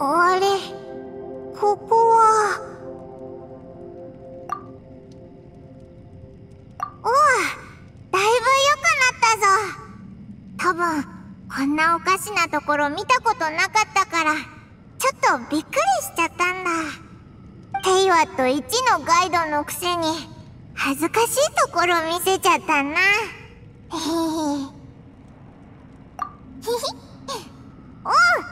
あれ、ここは。おう、だいぶ良くなったぞ。多分こんなおかしなところ見たことなかったから、ちょっとびっくりしちゃったんだ。テイワット1のガイドのくせに恥ずかしいところ見せちゃったな。へへへ。おう。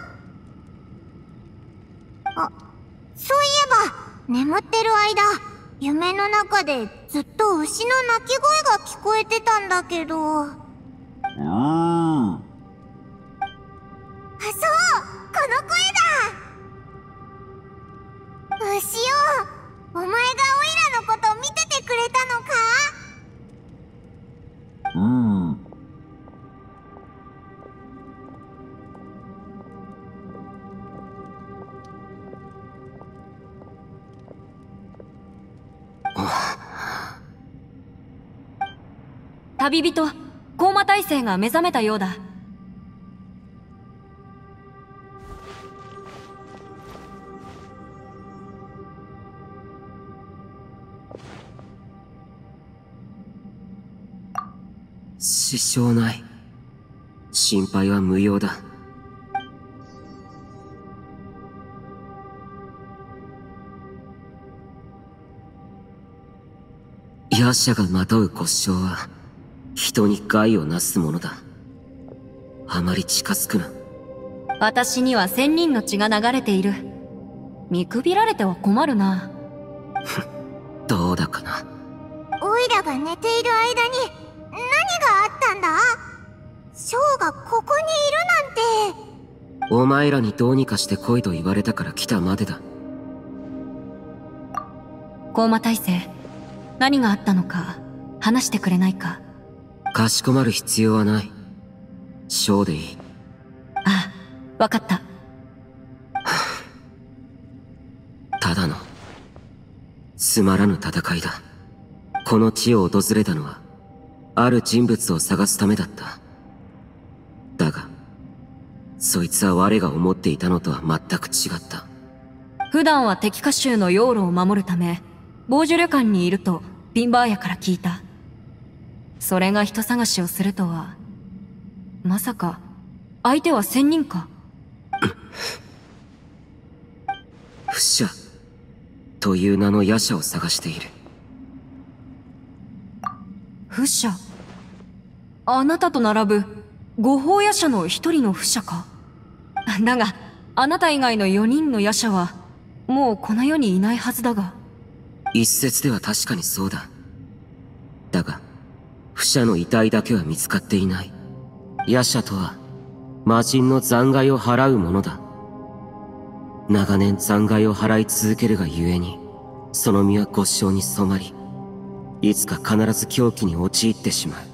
あ、そういえば眠ってる間、夢の中でずっと牛の鳴き声が聞こえてたんだけど。あ、そう、この声だ。牛よ、お前がオイラのこと見ててくれたのか？ 旅人、コーマ大星が目覚めたようだ。 支障ない。心配は無用だ。夜叉がまとう骨傷は人に害をなすものだ。あまり近づくな。 私には仙人の血が流れている。見くびられては困るな。 どうだかな。 オイラが寝ている間に何があったんだ？ショーがここにいるなんて。 お前らにどうにかして来いと言われたから来たまでだ。 コーマ大星、何があったのか話してくれないか？ かしこまる必要はない。ショーでいい。 ああ、わかった。 ただのつまらぬ戦いだ。この地を訪れたのはある人物を探すためだった。だがそいつは我が思っていたのとは全く違った。 普段は敵歌衆の養路を守るため傍受旅館にいるとピンバーヤから聞いた。それが人探しをするとは。まさか相手は仙人か？ 不死という名の夜叉を探している。 不死？あなたと並ぶ五法夜叉の一人の不死か？だがあなた以外の4人の夜叉はもうこの世にいないはずだが。 一説では確かにそうだ。だが不死の遺体だけは見つかっていない。夜叉とは魔人の残骸を払うものだ。長年残骸を払い続けるがゆえにその身は骨傷に染まり、いつか必ず狂気に陥ってしまう。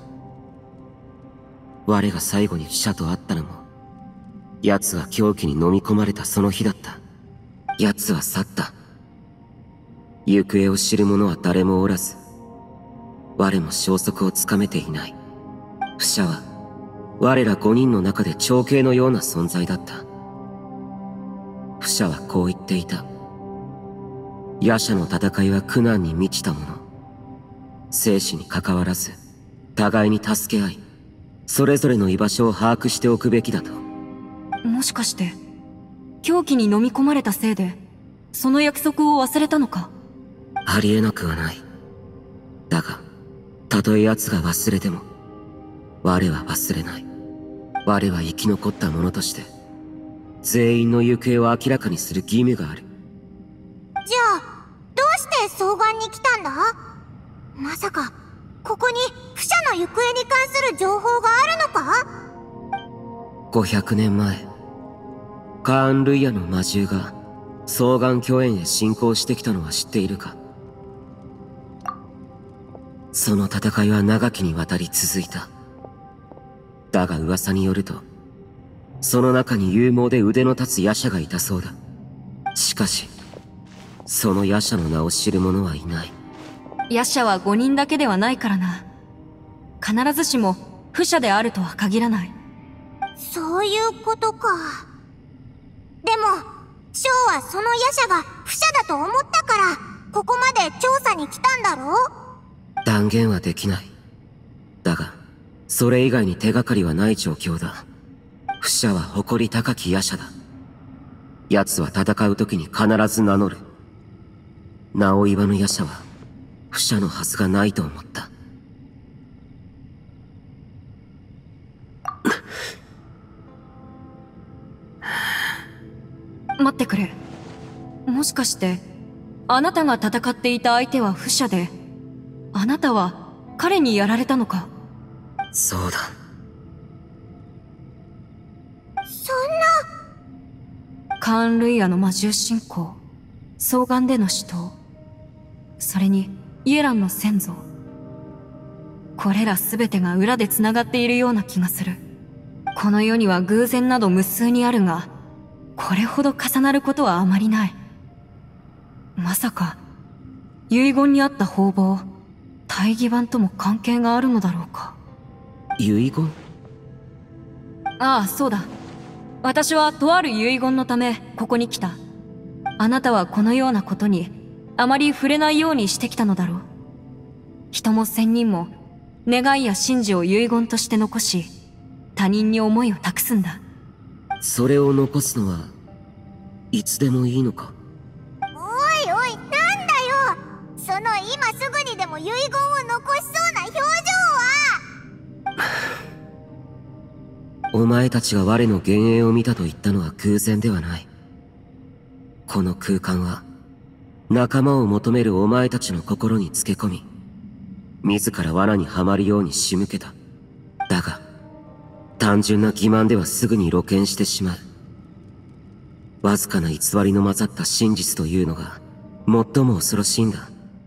我が最後に不死と会ったのも奴が狂気に飲み込まれたその日だった。奴は去った。行方を知る者は誰もおらず、我も消息をつかめていない。不死は我ら5人の中で長兄のような存在だった。不死はこう言っていた。夜叉の戦いは苦難に満ちたもの。生死に関わらず互いに助け合い、それぞれの居場所を把握しておくべきだと。 もしかして狂気に飲み込まれたせいでその約束を忘れたのか？ ありえなくはない。だがたとえ奴が忘れても我は忘れない。我は生き残った者として全員の行方を明らかにする義務がある。 じゃあどうして双眼に来たんだ？まさかここに不死の行方に関する情報があるのか ？500年前カーン・ルイヤの魔獣が双眼巨園へ侵攻してきたのは知っているか？その戦いは長きにわたり続いた。だが噂によるとその中に勇猛で腕の立つ夜叉がいたそうだ。しかしその夜叉の名を知る者はいない。 夜叉は5人だけではないからな。必ずしも不死であるとは限らない。 そういうことか。でもショーはその夜叉が不赦だと思ったから、ここまで調査に来たんだろ？ 断言はできない。だが、それ以外に手がかりはない状況だ。不赦は誇り高き夜叉だ。奴は戦う時に必ず名乗る。名を言わぬ夜叉は、不赦のはずがないと思った。 待ってくれ。もしかして、あなたが戦っていた相手は不赦で、あなたは彼にやられたのか？ そうだ。 そんな。 カーン・ルイアの魔獣信仰、双眼での死闘、それにイエランの先祖。これら全てが裏で繋がっているような気がする。この世には偶然など無数にあるが、これほど重なることはあまりない。まさか、遺言にあった方々、大義版とも関係があるのだろうか。 遺言？ ああ、そうだ。私はとある遺言のため、ここに来た。あなたはこのようなことに、あまり触れないようにしてきたのだろう。人も仙人も、願いや信条を遺言として残し、他人に思いを託すんだ。 それを残すのは、いつでもいいのか？ おいおい、なんだよ。その今すぐにでも遺言を残しそうな表情は。 お前たちが我の幻影を見たと言ったのは偶然ではない。この空間は、仲間を求めるお前たちの心につけ込み、自ら罠にはまるように仕向けた。だが、単純な欺瞞ではすぐに露見してしまう。わずかな偽りの混ざった真実というのが、最も恐ろしいんだ。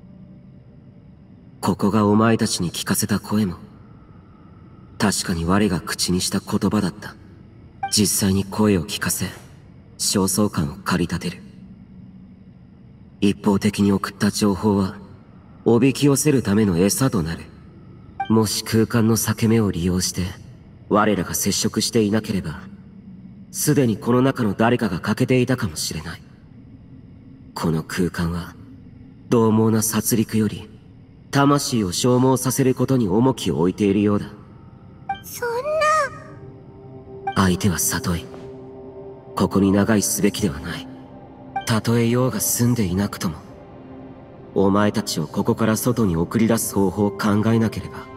ここがお前たちに聞かせた声も、確かに我が口にした言葉だった。実際に声を聞かせ、焦燥感を駆り立てる。一方的に送った情報は、おびき寄せるための餌となる。もし空間の裂け目を利用して、我らが接触していなければ、すでにこの中の誰かが欠けていたかもしれない。この空間は、獰猛な殺戮より、魂を消耗させることに重きを置いているようだ。 そんな。 相手は里い。ここに長居すべきではない。たとえ用が済んでいなくとも、お前たちをここから外に送り出す方法を考えなければ。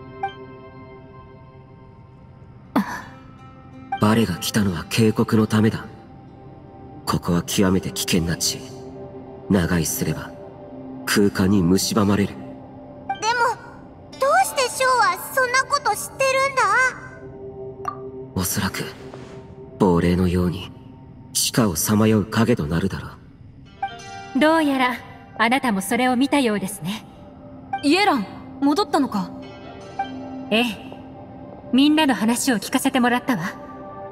バレが来たのは警告のためだ。ここは極めて危険な地。長居すれば、空間に蝕まれる。 でも、どうしてショーはそんなこと知ってるんだ？ おそらく、亡霊のように、地下をさまよう影となるだろう。どうやら、あなたもそれを見たようですね。 イエラン、戻ったのか？ ええ。みんなの話を聞かせてもらったわ。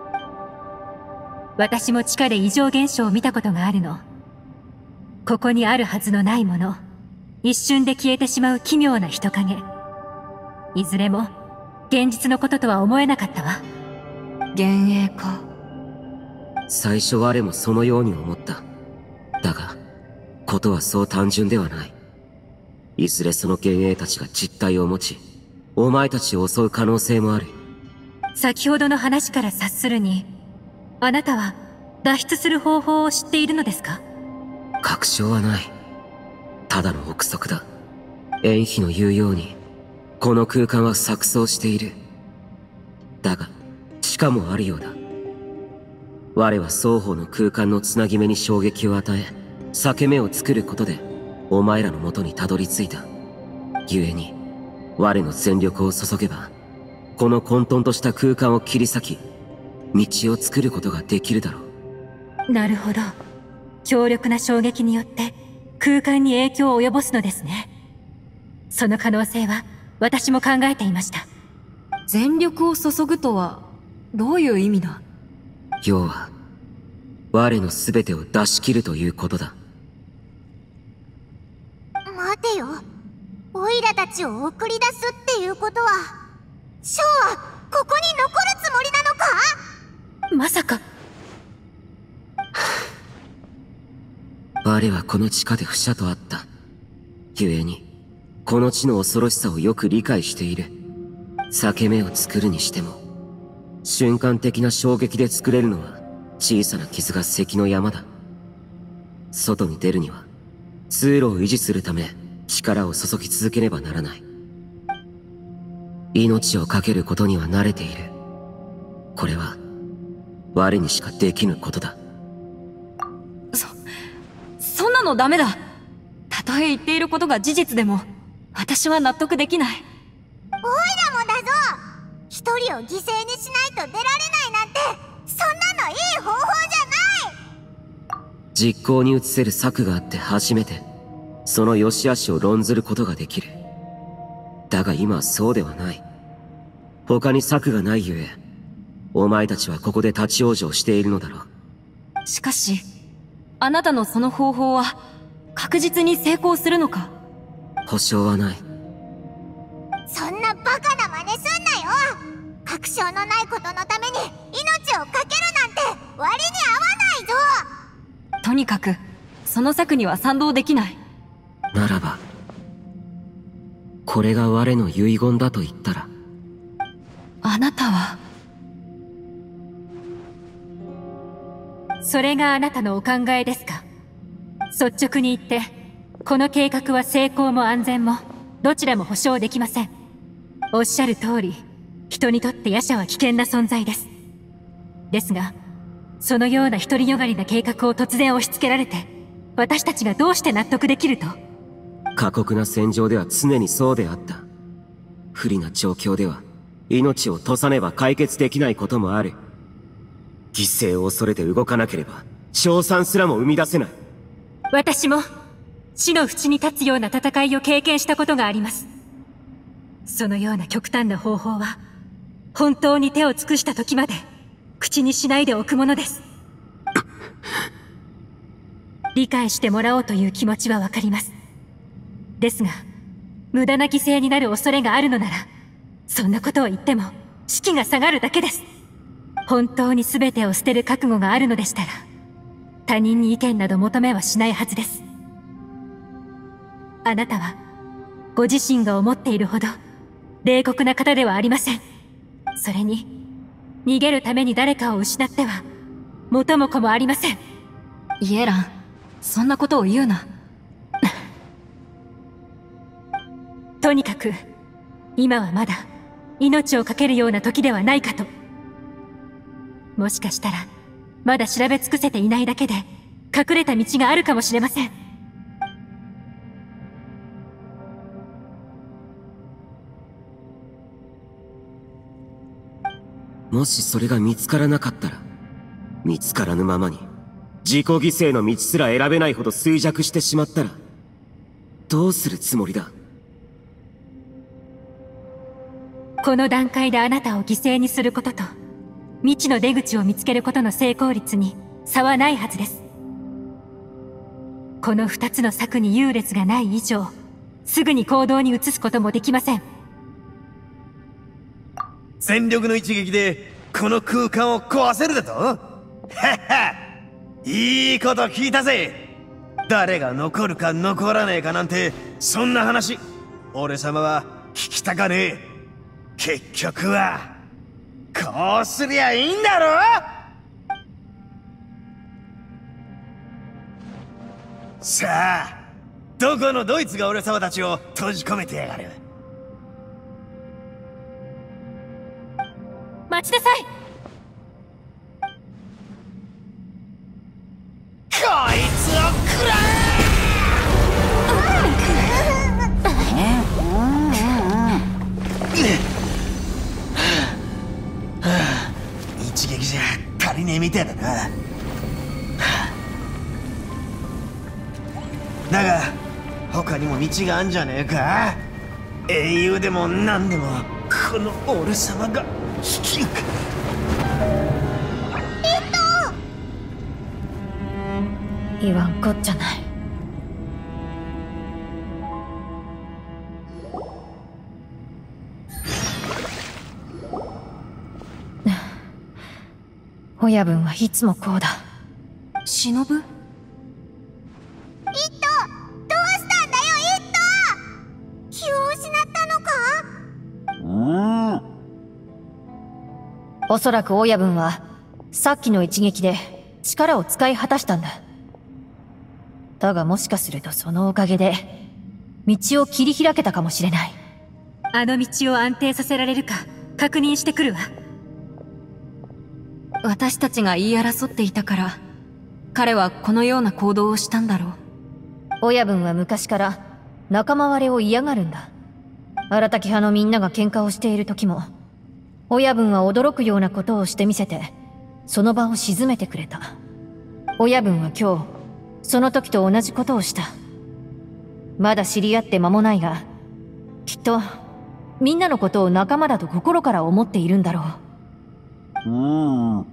私も地下で異常現象を見たことがあるの。ここにあるはずのないもの、一瞬で消えてしまう奇妙な人影。いずれも、現実のこととは思えなかったわ。 幻影か。 最初我もそのように思った。だが、ことはそう単純ではない。いずれその幻影たちが実体を持ち、お前たちを襲う可能性もある。 先ほどの話から察するに、あなたは脱出する方法を知っているのですか？ 確証はない。ただの憶測だ。縁妃の言うように、この空間は錯綜している。だが、地下もあるようだ。我は双方の空間のつなぎ目に衝撃を与え、裂け目を作ることで、お前らの元にたどり着いた。故に、我の全力を注げば、この混沌とした空間を切り裂き、道を作ることができるだろう。なるほど。強力な衝撃によって空間に影響を及ぼすのですね。その可能性は私も考えていました。 全力を注ぐとはどういう意味だ？ 要は、我の全てを出し切るということだ。 待てよ。オイラたちを送り出すっていうことは、ショーはここに残るつもりなのか？ まさか。 彼はこの地下で不捨と会った。故に、この地の恐ろしさをよく理解している。裂け目を作るにしても、瞬間的な衝撃で作れるのは、小さな傷が関の山だ。外に出るには、通路を維持するため、力を注ぎ続けねばならない。命を懸けることには慣れている。これは、我にしかできぬことだ。 そんなのダメだ。たとえ言っていることが事実でも、私は納得できない。 おいらもだぞ。一人を犠牲にしないと出られないなんて、そんなのいい方法じゃない。 実行に移せる策があって初めて、その良し悪しを論ずることができる。だが今はそうではない。他に策がないゆえ、お前たちはここで立ち往生しているのだろう。 しかし、あなたのその方法は確実に成功するのか？ 保証はない。 そんなバカな真似すんなよ。確証のないことのために命を懸けるなんて割に合わないぞ。 とにかくその策には賛同できない。 ならば、これが我の遺言だと言ったら。 あなたは。 それがあなたのお考えですか？率直に言って、この計画は成功も安全もどちらも保証できません。おっしゃる通り、人にとって夜叉は危険な存在です。ですが、そのような独りよがりな計画を突然押し付けられて、私たちがどうして納得できると？ 過酷な戦場では常にそうであった。不利な状況では、命を賭さねば解決できないこともある。犠牲を恐れて動かなければ、勝算すらも生み出せない。 私も、死の淵に立つような戦いを経験したことがあります。そのような極端な方法は、本当に手を尽くした時まで、口にしないでおくものです。理解してもらおうという気持ちはわかります。ですが、無駄な犠牲になる恐れがあるのなら、そんなことを言っても、士気が下がるだけです。本当に全てを捨てる覚悟があるのでしたら、他人に意見など求めはしないはずです。あなたは、ご自身が思っているほど、冷酷な方ではありません。それに、逃げるために誰かを失っては、元も子もありません。 イエラン、そんなことを言うな。 とにかく、今はまだ、命を懸けるような時ではないかと。もしかしたら、まだ調べ尽くせていないだけで、隠れた道があるかもしれません。 もしそれが見つからなかったら、見つからぬままに、自己犠牲の道すら選べないほど衰弱してしまったら、どうするつもりだ？ この段階であなたを犠牲にすることと、未知の出口を見つけることの成功率に差はないはずです。この二つの策に優劣がない以上、すぐに行動に移すこともできません。 全力の一撃でこの空間を壊せるだと？はっはいいこと聞いたぜ。誰が残るか残らねえかなんてそんな話俺様は聞きたかねえ。結局はこうすりゃいいんだろ。さあどこのドイツが俺様たちを閉じ込めてやがる。 待ちなさい。 こいつを食ら一撃じゃ足りねえみたいだな。だが他にも道があんじゃねえか。英雄でも何でもこの俺様が引き受け。 言わんこっちゃない。親分はいつもこうだ。 忍？ おそらく親分は、さっきの一撃で力を使い果たしたんだ。だがもしかするとそのおかげで、道を切り開けたかもしれない。 あの道を安定させられるか、確認してくるわ。 私たちが言い争っていたから、彼はこのような行動をしたんだろう。 親分は昔から仲間割れを嫌がるんだ。荒滝派のみんなが喧嘩をしている時も、親分は驚くようなことをしてみせて、その場を鎮めてくれた。親分は今日、その時と同じことをした。まだ知り合って間もないが、きっと、みんなのことを仲間だと心から思っているんだろう。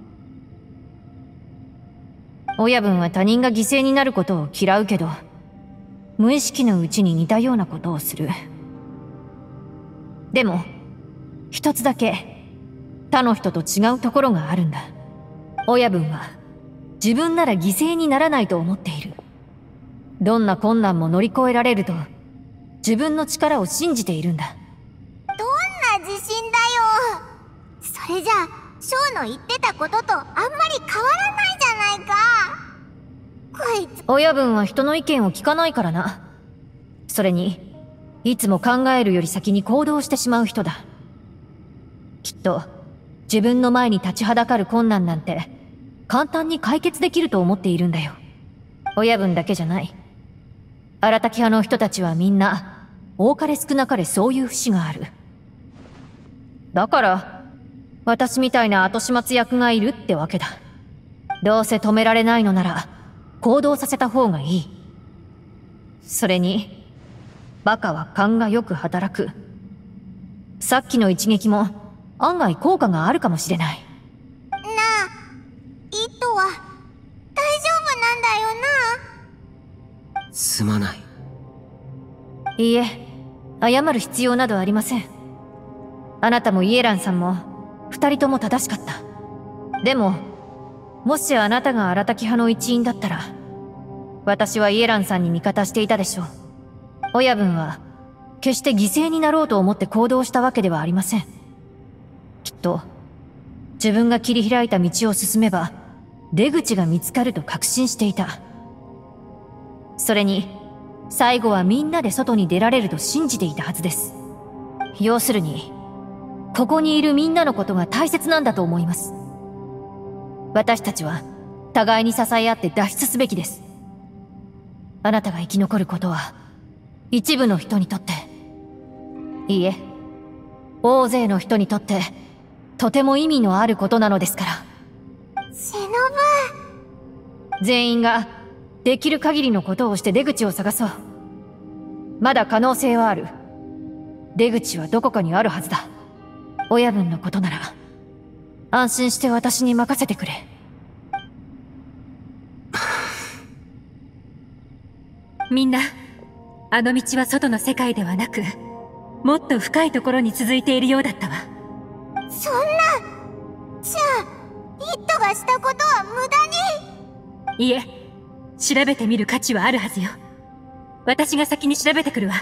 親分は他人が犠牲になることを嫌うけど、無意識のうちに似たようなことをする。でも、一つだけ、他の人と違うところがあるんだ。親分は、自分なら犠牲にならないと思っている。どんな困難も乗り越えられると、自分の力を信じているんだ。 どんな自信だよ。それじゃあ、ショーの言ってたこととあんまり変わらないじゃないか。こいつ。 親分は人の意見を聞かないからな。それに、いつも考えるより先に行動してしまう人だ。きっと、自分の前に立ちはだかる困難なんて、簡単に解決できると思っているんだよ。親分だけじゃない。荒滝派の人たちはみんな、多かれ少なかれそういう節がある。だから、私みたいな後始末役がいるってわけだ。どうせ止められないのなら、行動させた方がいい。それに、バカは勘がよく働く。さっきの一撃も、案外効果があるかもしれない。 なあ、イットは、大丈夫なんだよな。 すまない。 いいえ、謝る必要などありません。あなたもイエランさんも、二人とも正しかった。でも、もしあなたが荒滝派の一員だったら、私はイエランさんに味方していたでしょう。親分は、決して犠牲になろうと思って行動したわけではありません。きっと、自分が切り開いた道を進めば、出口が見つかると確信していた。それに、最後はみんなで外に出られると信じていたはずです。要するに、ここにいるみんなのことが大切なんだと思います。私たちは、互いに支え合って脱出すべきです。あなたが生き残ることは、一部の人にとって、いいえ、大勢の人にとって、とても意味のあることなのですから。 シノブ。 全員が、できる限りのことをして出口を探そう。まだ可能性はある。出口はどこかにあるはずだ。親分のことなら、安心して私に任せてくれ。 みんな、あの道は外の世界ではなく、もっと深いところに続いているようだったわ。 そんな。じゃあ、イットがしたことは無駄に。 いえ、調べてみる価値はあるはずよ。私が先に調べてくるわ。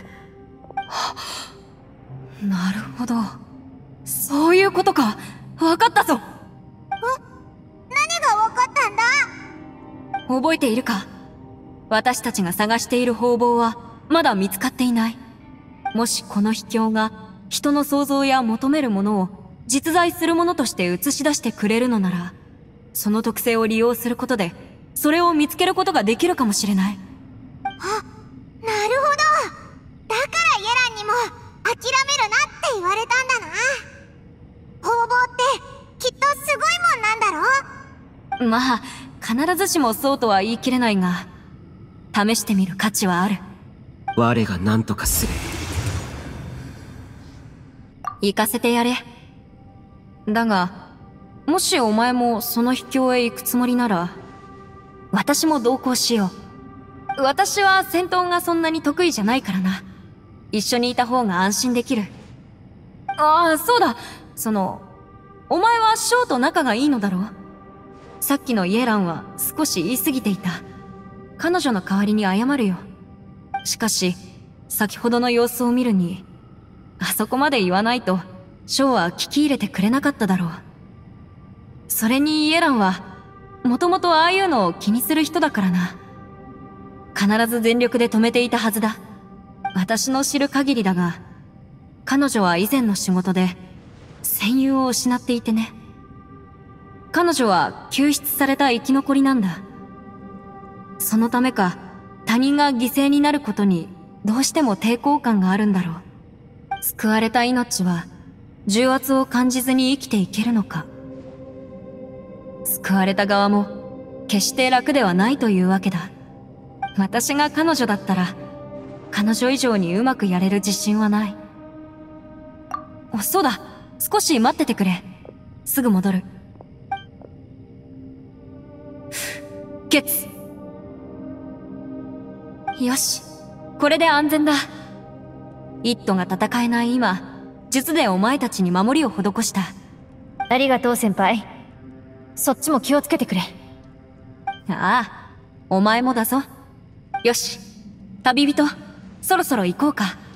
なるほど。そういうことか。わかったぞ。 何がわかったんだ？ 覚えているか？私たちが探している方々はまだ見つかっていない。もしこの秘境が人の想像や求めるものを実在するものとして映し出してくれるのなら、その特性を利用することでそれを見つけることができるかもしれない。 あ、なるほど。だからイエランにも諦めるなって言われたんだな。方々ってきっとすごいもんなんだろ？ まあ、必ずしもそうとは言い切れないが、試してみる価値はある。 我が何とかする。 行かせてやれ。だが、もしお前もその秘境へ行くつもりなら、私も同行しよう。私は戦闘がそんなに得意じゃないからな。一緒にいた方が安心できる。ああ、そうだ。お前はショーと仲がいいのだろう？さっきのイエランは少し言い過ぎていた。彼女の代わりに謝るよ。しかし、先ほどの様子を見るに、あそこまで言わないと、ショーは聞き入れてくれなかっただろう。 それにイエランは、もともとああいうのを気にする人だからな。必ず全力で止めていたはずだ。私の知る限りだが、彼女は以前の仕事で、戦友を失っていてね。彼女は救出された生き残りなんだ。そのためか、他人が犠牲になることにどうしても抵抗感があるんだろう。救われた命は重圧を感じずに生きていけるのか。救われた側も決して楽ではないというわけだ。私が彼女だったら、彼女以上にうまくやれる自信はない。そうだ、少し待っててくれ。すぐ戻る。ケツ。よし、これで安全だ。イットが戦えない今、術でお前たちに守りを施した。 ありがとう先輩。そっちも気をつけてくれ。 ああ、お前もだぞ。よし、旅人、そろそろ行こうか。